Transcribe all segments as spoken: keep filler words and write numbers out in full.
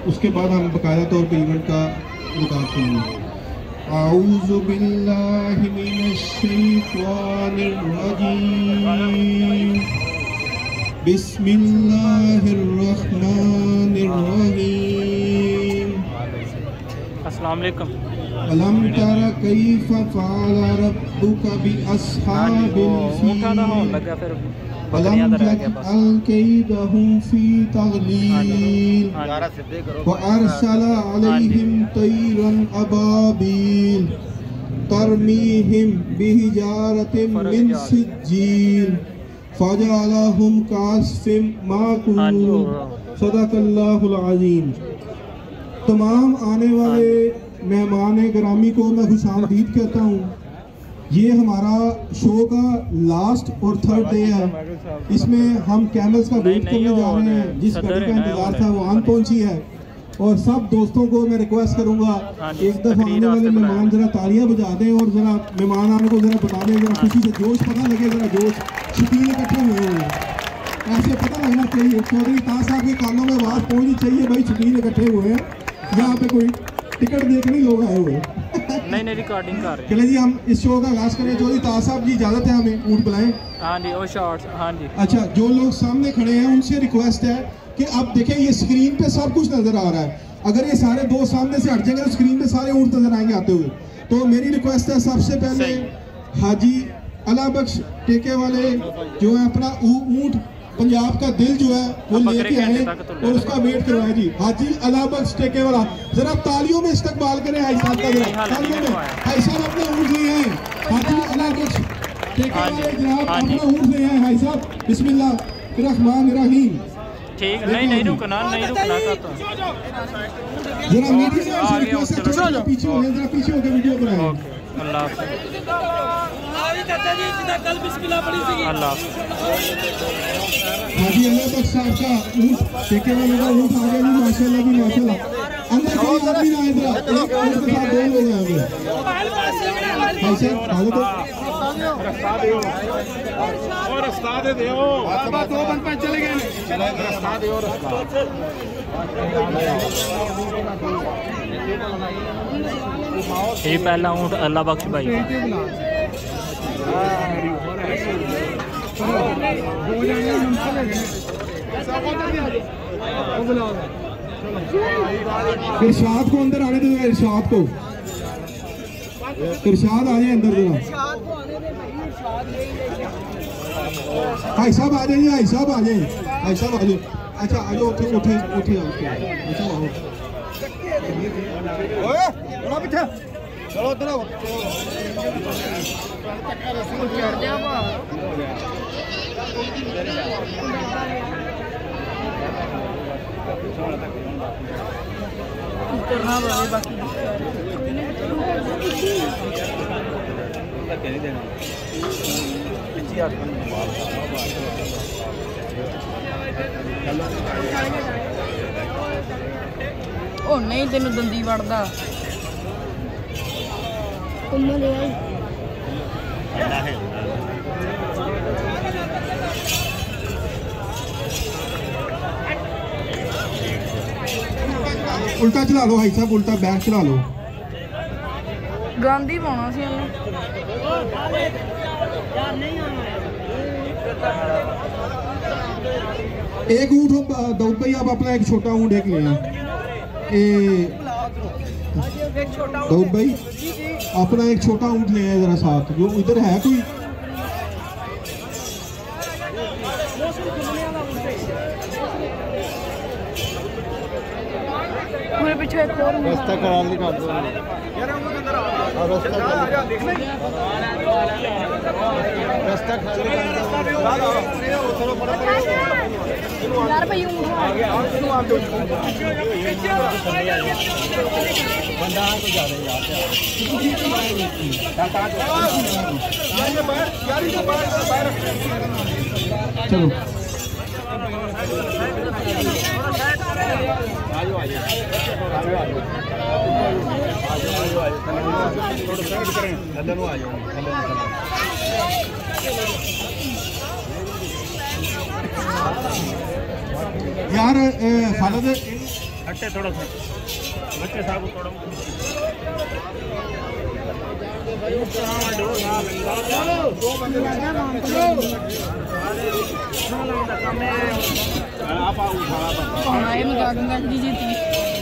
उसके बाद हम बाकायदा तौर पर इवेंट का इनकार करेंगे। आऊज़ु बिल्लाहि मिनश शैतानिर रजीम, बिस्मिल्लाहिर रहमानिर रहीम। अस्सलाम वालेकुम। अलम तरा कैफ़ फ़अल रब्बुका बि अस्हाबिल फ़ील, अलम यजअल कैदहुम फ़ी तग़लील, व अरसला अलैहिम तैरन अबाबील, तरमीहिम बिहिजारतिम मिन सिज्जील, फजअलहुम कअस्फ़िम माकूल। सदक़ल्लाहुल अज़ीम। तमाम आने वाले मेहमान गिरामी को मैं खुशामदीद कहता हूँ। ये हमारा शो का लास्ट और थर्ड डे है। इसमें हम कैमल्स का वेट करने जा रहे हैं। जिस गाड़ी का इंतजार था वो आन पहुंची है। और सब दोस्तों को मैं रिक्वेस्ट करूंगा एक दफ़ा आने वाले मेहमान जरा तालियां बजा दें और जरा मेहमान आने को जरा बता दें, जरा खुशी से जोश पता लगे, जरा जोश शकील इकट्ठे हुए हैं, ऐसे पता लगना चाहिए। चौधरी ताज साहब के कानों में आवाज़ पहुँचनी चाहिए, भाई शकील इकट्ठे हुए हैं, यहाँ पे कोई टिकट देखने लोग आए हुए। नहीं नहीं रिकॉर्डिंग कर रहे हैं। चले जी हम इस शो का आगाज करें। चौधरी ताज साहब जी इजाज़त है, हमें ऊँट बुलाएं। हाँ जी वो शॉर्ट्स। हाँ जी अच्छा, जो लोग सामने खड़े हैं उनसे रिक्वेस्ट है कि अब देखें ये स्क्रीन पे सब कुछ नजर आ रहा है। अगर ये सारे दो सामने से हट जाएंगे तो स्क्रीन पे सारे ऊँट नजर आएंगे आते हुए। तो मेरी रिक्वेस्ट है सबसे पहले हाजी अला बख्श टेके वाले जो है अपना ऊँट पंजाब का दिल जो है वो लेके आए और उसका वेट करवाए जी। हाजी अला बख्श टेके वाला जरा तालियों में इस्तकबाल करें हाई साहब का, जरा तालियों में। हाई साहब अपने ऊँट लिए हैं, हाजी अला बख्श टेके वाले जनाब अपना ऊँट लिए हैं। हाई साहब बिस्मिल्लाह रहमान रहीम। ठीक नहीं नहीं रुकना नहीं रुकना चाहता। जरा मीडिया से रिक्वेस्ट है थोड़ा पीछे हो जाए, जरा पीछे होकर वीडियो बनाएं। अल्लाह हाफ़िज़। अल्लाह हाजी अल्लाह बख्श साहब का ऊँट टेके वाले का ऊँट आ गया जी, माशाल्लाह जी माशाल्लाह। अंदर कोई आदमी ना इधर, एक ऊँट के साथ दो लोग हैं अभी। भाई साहब हालत रस्ता दे और रस्ता दे दो बाबा, दो बन पे चले गए रस्ता दे और रस्ता। ये पहला ऊँट अल्लाह बख्श भाई का। इरशाद को अंदर आने दो, इरशाद को, इरशाद आ जाए अंदर जरा। भाई साहब आ जाइए, भाई साहब आ जाए, भाई साहब आ जाए। अच्छा आ जाओ, उठे उठे उठे अच्छा आओ। चलो उधर ओ नहीं तेनू दंदी वड़दा उल्टा चला लो भाई साहब, उल्टा बैक चला लो। गांधी पाना सी ਉਹਨੂੰ। एक ऊँट दाऊद भाई आप अपना एक छोटा ऊँट एक ले दाऊद भाई अपना एक छोटा ऊँट ले आए जरा साथ, जो इधर है कोई। मेरे पीछे एक और रास्ता करा ली कर दो रास्ता खाली कर दो यार भाई ऊँट आ गया बंदा को जा रहे यार चलो यार खालिद हटे थोड़ा सा बच्चे साहब थोड़ा आए मजाक मजाक दी जीती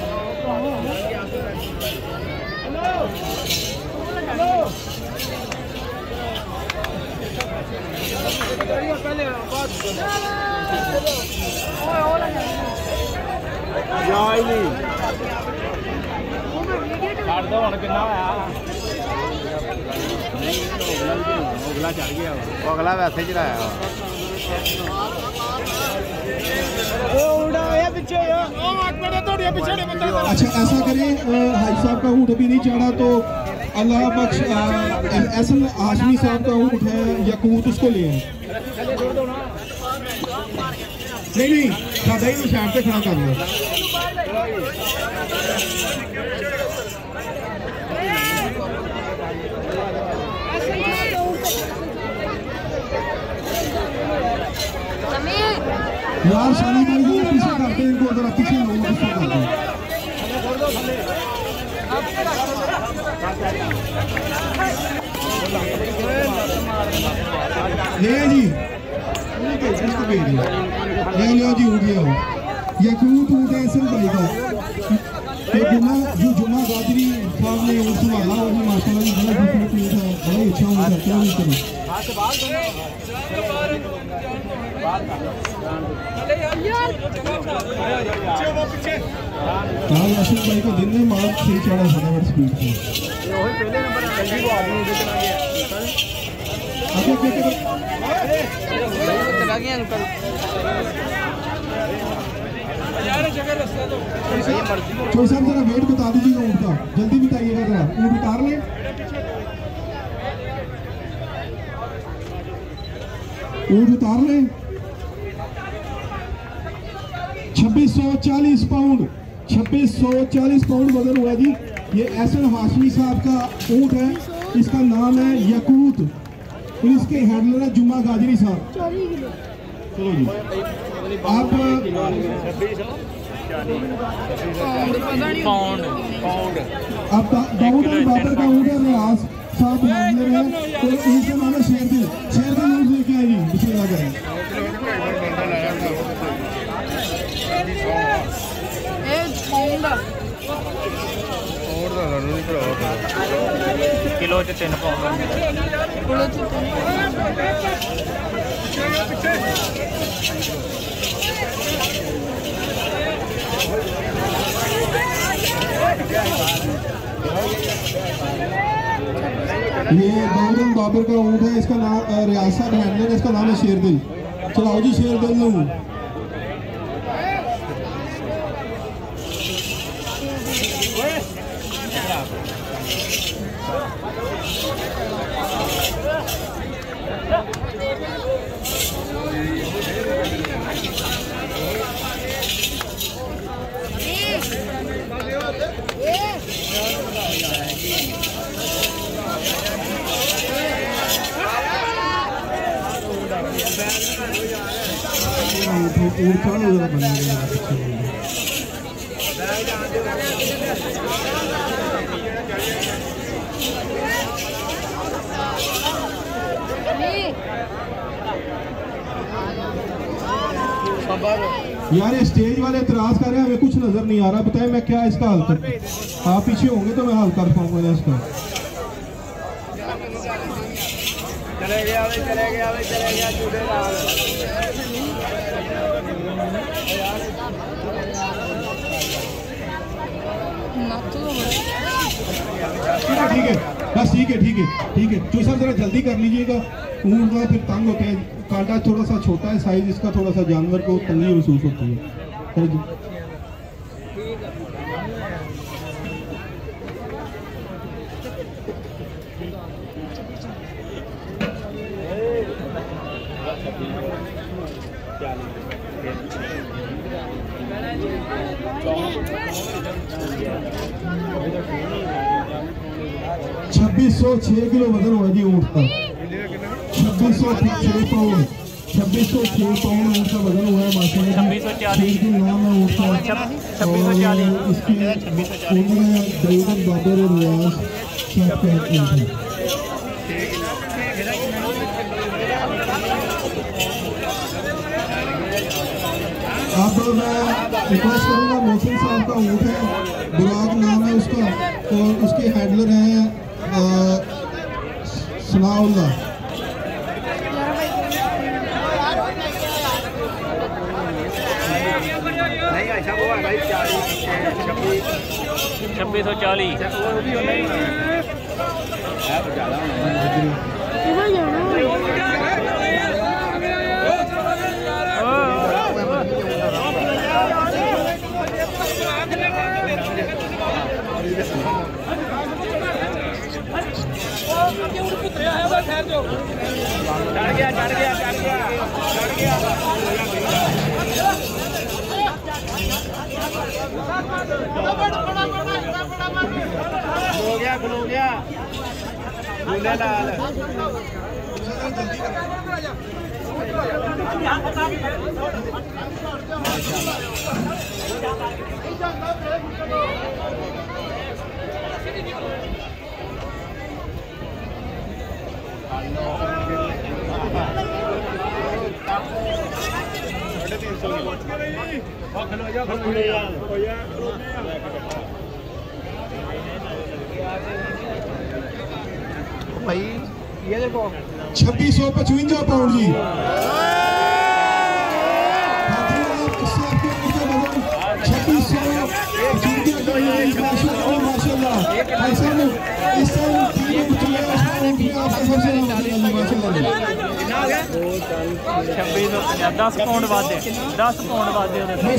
दो हम कितना होया अगला चढ़ गया अगला वैसे चलाया अच्छा ऐसा करें हाजी साहब का ऊँट अभी नहीं चढ़ा तो अल्लाह बख्श एहसन हाशमी साहब का ऊँट है यकूत उसको ले आए। नहीं नहीं सादा ही साइड पे खड़ा कर लो। यार शानी भाई को पीछे करते हैं, इनको जरा पीछे लोग पीछे कर दो। ले जी इसको भेज दिया, ले लो जी उठ गया यकूत उठ है सिर्फ भाई का तो जुम्मा जो जुम्मा गादरी साहब ने और संभाला और माशाल्लाह बड़ा डिफरेंट था, बड़ा अच्छा हुआ था। क्या नहीं करें हाँ यासिन भाई को दिन में मार सही चढ़ा फटाफट स्पीड से चला गया अंकल चोई साहब जरा वेट बता दीजिएगा ऊँट का, जल्दी बताइएगा जरा। ऊँट उतार लें, ऊँट उतार लें। छब्बीस सौ चालीस पाउंड छब्बीस सौ चालीस पाउंड वजन हुआ जी। ये एहसन हाशमी साहब का ऊँट है, इसका नाम है यकूत और इसके हैंडलर है जुम्मा गाजरी साहब। चलो जी आप पाउंड अब दाऊद और बाबर का ऊँट है, रियाज साहब हैंडलर है तो इनका नाम है शेरदिल। शेरदिल ऊँट लेके आए जी, बिस्मिल्लाह करें। किलो च तीन पाउंड ये दाऊद और बाबर का ऊँट है, इसका नाम रियाज साहब हैंडलर है, इसका नाम है शेरदिल। चलाओ जी शेरदिल लो। यार ये स्टेज वाले इतराज कर रहे हैं, हमें कुछ नजर नहीं आ रहा, बताएं मैं क्या इसका हल करूं। आप पीछे होंगे तो मैं हल कर पाऊंगा इसका। चले गया चले गया चले गया झूठे ठीक है बस ठीक है ठीक है ठीक है चूई साहब जरा जल्दी कर लीजिएगा, ऊँट का फिर तंग होते हैं, कांटा थोड़ा सा छोटा है साइज इसका, थोड़ा सा जानवर को तंगी महसूस होती है। छब्बीस सौ छह किलो वजन हुआ जी ऊँट का, छब्बीस सौ छह पाउंड। छब्बीस सौ छः पाउंड ऊँट का वजन हुआ है माशाल्लाह। छब्बीस सौ चालीस नाम है ऊँट का। छब्बीस सौ चालीस इसकी उम्र है दाऊद बाबर और रियाज साहब का ऊँट है। अब मैं रिक्वेस्ट करूँगा मोहसिन साहब का ऊँट है, बुराक नाम है उसका और उसके हैंडलर हैं सनाउल्लाह। छब्बीस सौ चालीस चढ़ गया चढ़ गया चढ़ गया चढ़ गया हो गया हो गया झूले लाल भाई ये देखो छब्बीस सौ पचवंजा पाउंड जी। छब्बीस सौ माशाल्लाह इस साल छब्बीस सौ दस पाउंड बाद दस पाउंड बाद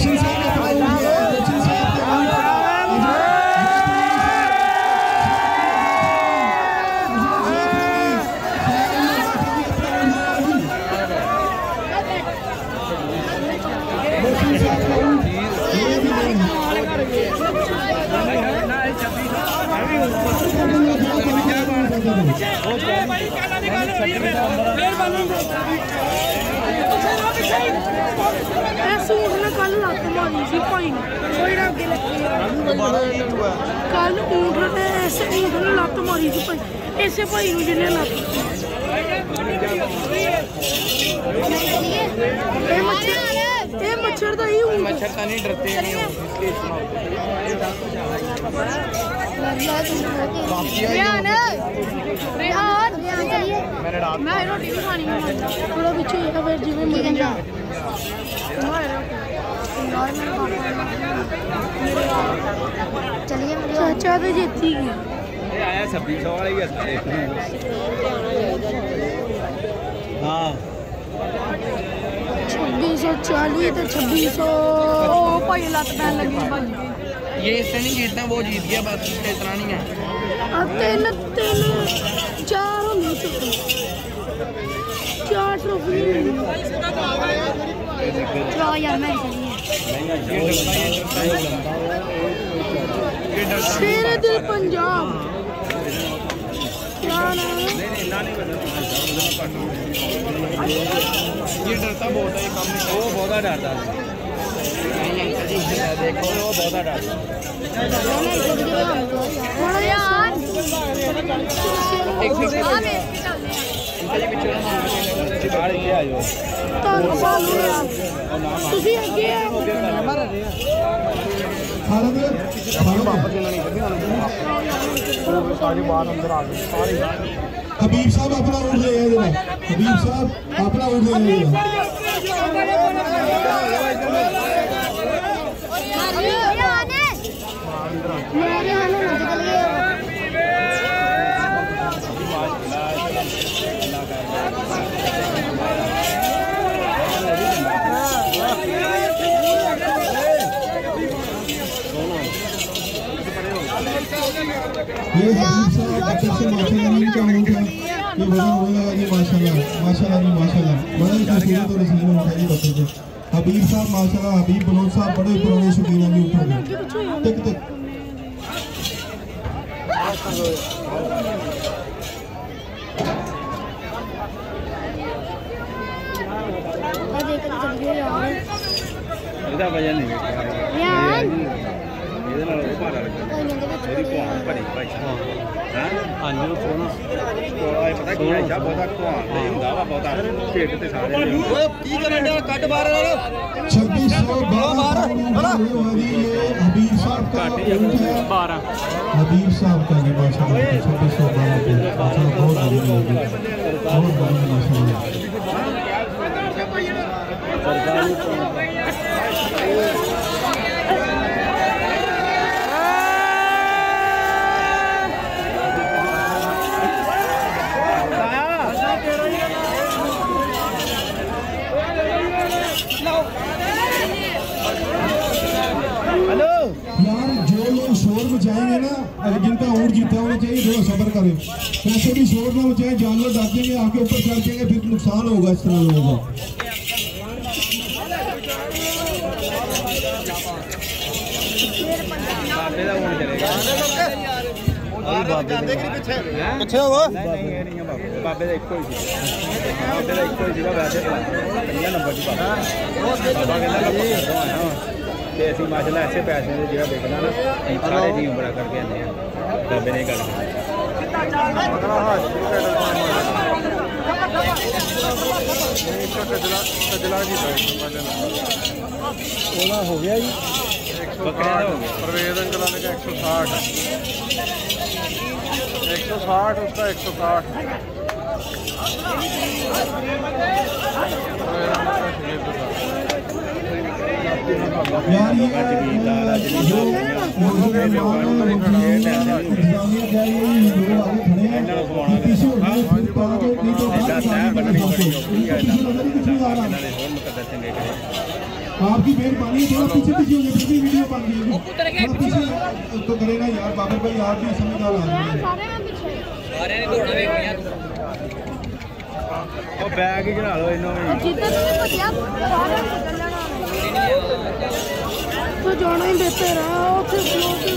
कल ऊँट ने ऐसे ऊँट ने लत्त मारी थी भाई ऐसे भाई जिन्हें लत्त ये मच्छर का ही मच्छर का नहीं डरते नहीं मैं रोटी भी खानी थोड़ा पीछे फिर जिम्मे मुझे चलिए चाचा तो जीती गया आया छब्बीस सौ वाला ही हाँ छब्बीस सौ चालीस तो छब्बीस सौ भाई लत पैन लगी भाई ये इससे नहीं जीतना वो जीत गया बस इतना नहीं है तीन तीन चार होंगे चार ट्रॉफी चलो यार मैं शेरे दिल पंजाब क्या नाम है ये डरता बहुत है कम वो बहुत डरता है देखो वो बहुत डरता यार हबीब साहब अपना ऊँट ले आए हबीब साहब अपना ऊँट ले आए ये हबीब साहब बच्चे से माशाल्लाह नहीं चाहूँगा ये वजन होगा जी माशाल्लाह माशाल्लाह जी माशाल्लाह बड़ा ही खूबसूरत और हसीन होता है जी बच्चे से हबीब साहब माशाल्लाह हबीब बलोच साहब बड़े पुराने शौकीन हैं जी ऊँटों के टिक टिक देख के चल गए यार ਇਹਦਾ ਵਜਨ ਨਹੀਂ यार ਇਹਦੇ ਨਾਲ ਉਹ ਭਾਰਾ ਲੱਗਦਾ ਇਹਦੀ ਕੁਆਨ ਭਰੀ ਭਾਈ ਸਾਹਿਬ ਹਾਂ ਹਾਂਜੀ ਉਹ ਸੋਨਾ ਕੋਲਾ ਪਤਾ ਕੀ ਹੈ ਜਾਂ ਬਹੁਤਾ ਕੁਆਨ ਨਹੀਂ ਹੁੰਦਾ ਵਾ ਬਹੁਤਾ ਢਿੱਡ ਤੇ ਸਾਰੇ ਓਏ ਕੀ ਕਰਨ ਡਿਆ ਕੱਟ ਬਾਹਰ छब्बीस सौ बारह हबीब साहब का ऊँट है बारह हबीब साहब का भी माशाल्लाह छब्बीस सौ बारह पे माशाल्लाह बहुत बड़ी होगी बहुत बड़ी माशाल्लाह यार जो लोग शोर मचाएंगे ना अगर जिनका ऊँट जीता होना चाहिए थोड़ा सब्र करें कैसे भी शोर ना मचाए जानवर डाकेंगे आपके ऊपर चढ़ देंगे फिर नुकसान होगा इस तरह लोगों का ਪਿੱਛੇ ਹੋ ਬਾਬੇ ਦਾ ਇੱਕੋ ਹੀ ਸੀ ਬਾਬੇ ਦਾ ਇੱਕੋ ਹੀ ਸੀਗਾ ਵੈਸੇ ਪੰਜਾਹ ਨੰਬਰ ਦੀ ਬਾਬਾ ਬਾਬਾ ਕਹਿੰਦਾ ਜੀ ਤੇ ਅਸੀਂ ਮਾਸ਼ਾਅੱਲਾ ਐਸੇ ਪੈਸੇ ਦੇ ਜਿਹੜਾ ਵੇਖਣਾ ਨਾ ਅਸੀਂ ਸਾਰੇ ਜੀ ਉਮਰਾ ਕਰਕੇ ਆਉਂਦੇ ਆ ਬਾਬੇ ਨੇ ਗੱਲ ਕੀਤੀ ਉਹਦਾ ਹੋ ਗਿਆ ਜੀ ਬੱਕਰਿਆਂ ਦਾ ਹੋ ਗਿਆ परवेज अंकल आने का एक सौ साठ एक सौ साठ उसका एक सौ साठ यार ये जो आपकी मेहरबानी थोड़ा पीछे पीछे हो जाए फिर वीडियो बन गई पीछे तो करे ना यार बाबर भाई आप भी समझदार आदमी हैं सारे ने दौड़ा वेखनिया ਉਹ ਬੈਗ ਹੀ ਘਰਾ ਲਓ ਇਹਨੂੰ ਵੀ जितना तुम्हें पतिया बाहर निकल लेना तो जाना ही बेहतर है उसे फ्लो के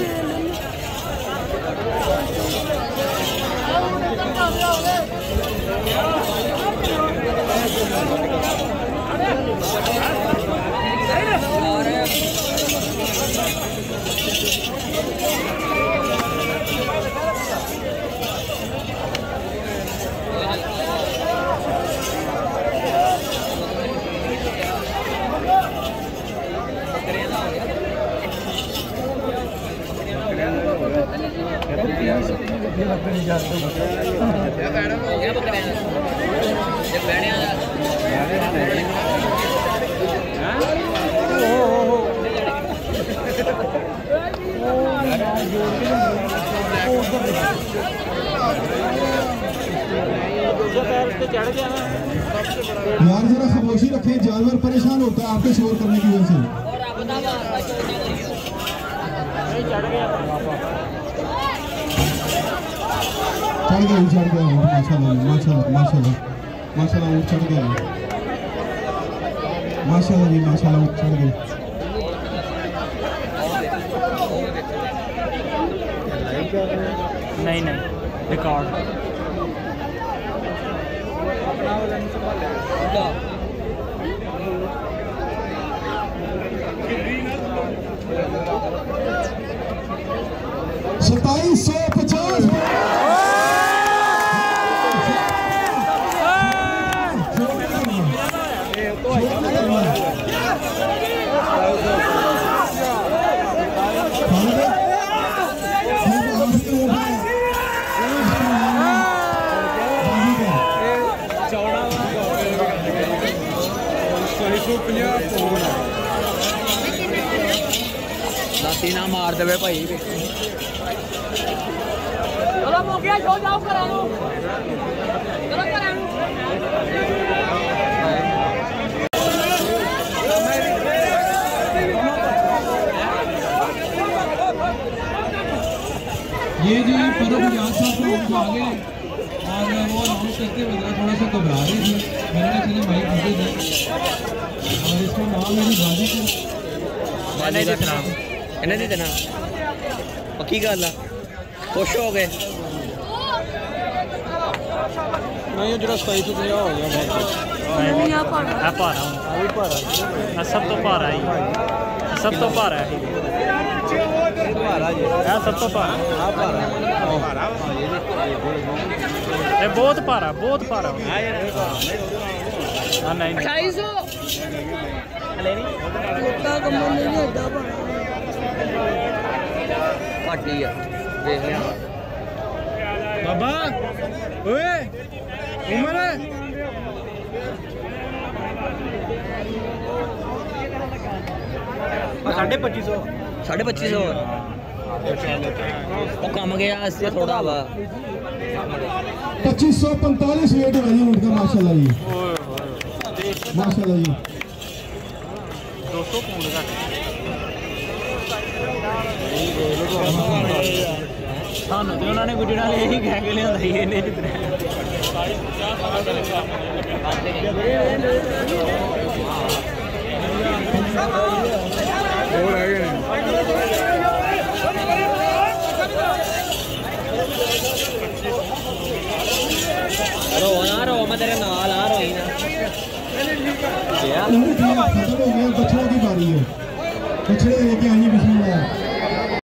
यार जरा खामोशी रखें जानवर परेशान होता है आपके शोर करने की वजह से चढ़ गया चढ़ गया माशाल्लाह माशाल्लाह माशाल्लाह माशाल्लाह ऊँट चढ़ गया माशाल्लाह जी माशाल्लाह ऊँट चढ़ गया नहीं नहीं रिकॉर्ड सताईस सौ पचास लाती ना मार देवे भाई चलो हो गया जो जाओ करा लो चलो करा लो ये जी परम याद साहब को आगे और वो अनाउंस करते हुए थोड़ा सा घबरा रही थी मैंने कहा चलिए भाई मुझे दे और इसका नाम है जी बाजी नहीं देना इन्हें नहीं देना पक्की गल आ खुश हो गए नहीं जो सताई सौ पंजाह हो गया ਇਹ ਭਾਰਾ ਆ ਵੀ ਭਾਰਾ ਆ ਸਭ ਤੋਂ ਭਾਰਾ ਹੀ ਸਭ ਤੋਂ ਭਾਰਾ ਹੈ ਭਾਰਾ ਜੀ ਇਹ ਸਭ ਤੋਂ ਭਾਰਾ ਆ ਭਾਰਾ ਇਹ ਬਹੁਤ ਭਾਰਾ ਬਹੁਤ ਭਾਰਾ ਆ ਯਾਰ ਆ ਨਹੀਂ ਢਾਈ ਸੌ ਹਲੇ ਨਹੀਂ ਲੋਕਾਂ ਕੰਮਾਂ ਨੇ ਨਹੀਂ ਐਡਾ ਬਣਾ ਘਾਟੀ ਆ ਦੇਖ ਲਿਆ बाबा ओए उमर साढ़े पच्चीस सौ साढ़े पच्चीस सौ वो कम गया इससे थोड़ा वा पच्चीस सौ पैंतालीस वेट होगा जी ऊँट का माशाल्लाह जी माशाल्लाह जी दो सौ पौंड का ਸਾਨੂੰ ਤੇ ਉਹਨਾਂ ਨੇ ਗੁੱਡੀ ਨਾਲ ਇਹੀ ਕਹਿ ਕੇ ਲਿਆਂਦਾ ਸੀ ਇਹਨੇ ਜਿੱਤਣਾ और आ गए रो ना रो मैं तेरे नाल आ रोई ना खत्म हो गया बछड़ों की बारी है बछड़े लेके आइए बिस्मिल्लाह